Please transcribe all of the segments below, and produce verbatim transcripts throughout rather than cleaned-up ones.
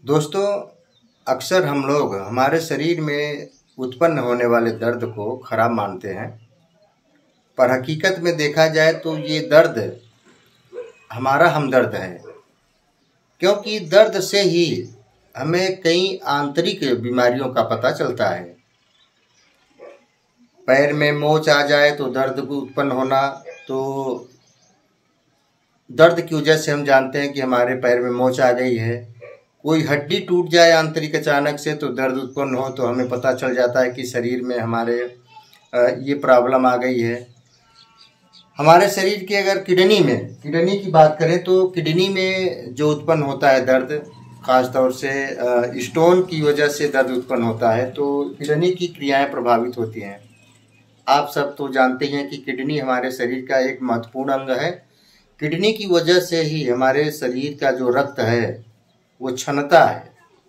दोस्तों, अक्सर हम लोग हमारे शरीर में उत्पन्न होने वाले दर्द को खराब मानते हैं, पर हकीकत में देखा जाए तो ये दर्द हमारा हमदर्द है, क्योंकि दर्द से ही हमें कई आंतरिक बीमारियों का पता चलता है। पैर में मोच आ जाए तो दर्द को उत्पन्न होना, तो दर्द की वजह से हम जानते हैं कि हमारे पैर में मोच आ गई है। कोई हड्डी टूट जाए आंतरिक अचानक से तो दर्द उत्पन्न हो तो हमें पता चल जाता है कि शरीर में हमारे ये प्रॉब्लम आ गई है। हमारे शरीर के अगर किडनी में किडनी की बात करें तो किडनी में जो उत्पन्न होता है दर्द, ख़ास तौर से स्टोन की वजह से दर्द उत्पन्न होता है, तो किडनी की क्रियाएं प्रभावित होती हैं। आप सब तो जानते हैं कि किडनी हमारे शरीर का एक महत्वपूर्ण अंग है। किडनी की वजह से ही हमारे शरीर का जो रक्त है वो छनता है,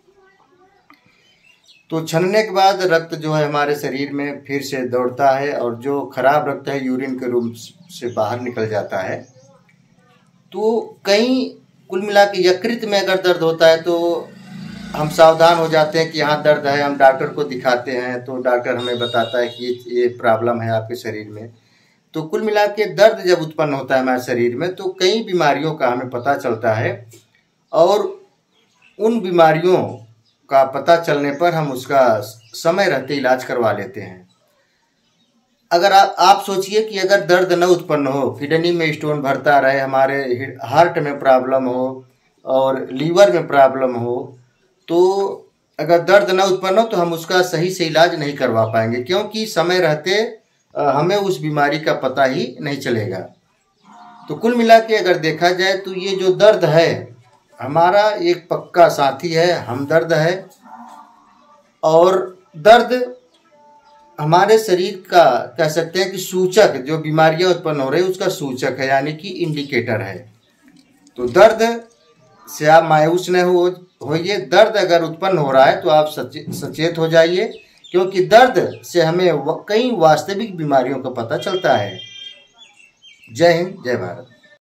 तो छनने के बाद रक्त जो है हमारे शरीर में फिर से दौड़ता है और जो खराब रक्त है यूरिन के रूप से बाहर निकल जाता है। तो कई कुल मिला के यकृत में अगर दर्द होता है तो हम सावधान हो जाते हैं कि यहाँ दर्द है, हम डॉक्टर को दिखाते हैं तो डॉक्टर हमें बताता है कि ये प्रॉब्लम है आपके शरीर में। तो कुल मिला के दर्द जब उत्पन्न होता है हमारे शरीर में तो कई बीमारियों का हमें पता चलता है, और उन बीमारियों का पता चलने पर हम उसका समय रहते इलाज करवा लेते हैं। अगर आप आप सोचिए कि अगर दर्द न उत्पन्न हो, किडनी में स्टोन भरता रहे, हमारे हार्ट में प्रॉब्लम हो और लीवर में प्रॉब्लम हो, तो अगर दर्द न उत्पन्न हो तो हम उसका सही से इलाज नहीं करवा पाएंगे, क्योंकि समय रहते हमें उस बीमारी का पता ही नहीं चलेगा। तो कुल मिला के अगर देखा जाए तो ये जो दर्द है हमारा एक पक्का साथी है, हमदर्द है, और दर्द हमारे शरीर का कह सकते हैं कि सूचक, जो बीमारियां उत्पन्न हो रही है उसका सूचक है, यानी कि इंडिकेटर है। तो दर्द से आप मायूस न हो होइए। दर्द अगर उत्पन्न हो रहा है तो आप सचेत हो जाइए, क्योंकि दर्द से हमें कई वास्तविक बीमारियों का पता चलता है। जय हिंद, जय भारत।